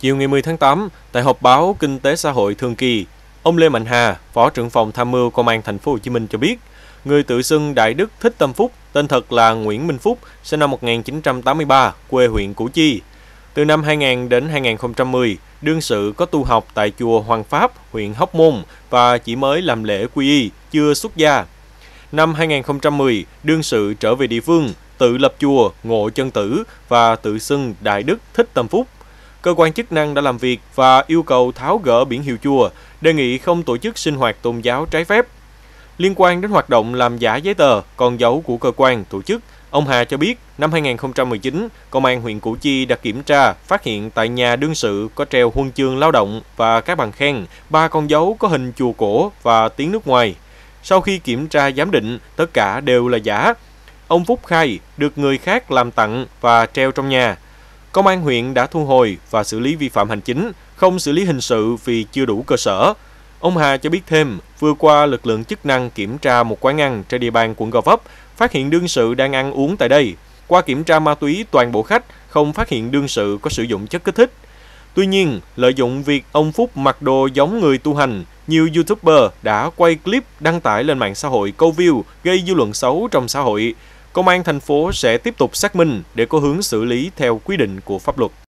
Chiều ngày 10 tháng 8, tại họp báo Kinh tế xã hội thường kỳ, ông Lê Mạnh Hà, Phó trưởng phòng tham mưu Công an Thành phố Hồ Chí Minh cho biết, người tự xưng Đại Đức Thích Tâm Phúc, tên thật là Nguyễn Minh Phúc, sinh năm 1983, quê huyện Củ Chi. Từ năm 2000 đến 2010, đương sự có tu học tại chùa Hoàng Pháp, huyện Hóc Môn và chỉ mới làm lễ quy y, chưa xuất gia. Năm 2010, đương sự trở về địa phương, tự lập chùa Ngộ Chân Tử và tự xưng Đại Đức Thích Tâm Phúc. Cơ quan chức năng đã làm việc và yêu cầu tháo gỡ biển hiệu chùa, đề nghị không tổ chức sinh hoạt tôn giáo trái phép. Liên quan đến hoạt động làm giả giấy tờ, con dấu của cơ quan, tổ chức, ông Hà cho biết năm 2019, Công an huyện Củ Chi đã kiểm tra, phát hiện tại nhà đương sự có treo huân chương lao động và các bằng khen, 3 con dấu có hình chùa cổ và tiếng nước ngoài. Sau khi kiểm tra giám định, tất cả đều là giả. Ông Phúc khai được người khác làm tặng và treo trong nhà. Công an huyện đã thu hồi và xử lý vi phạm hành chính, không xử lý hình sự vì chưa đủ cơ sở. Ông Hà cho biết thêm, vừa qua lực lượng chức năng kiểm tra một quán ăn trên địa bàn quận Gò Vấp, phát hiện đương sự đang ăn uống tại đây. Qua kiểm tra ma túy toàn bộ khách, không phát hiện đương sự có sử dụng chất kích thích. Tuy nhiên, lợi dụng việc ông Phúc mặc đồ giống người tu hành, nhiều YouTuber đã quay clip đăng tải lên mạng xã hội câu view, gây dư luận xấu trong xã hội. Công an thành phố sẽ tiếp tục xác minh để có hướng xử lý theo quy định của pháp luật.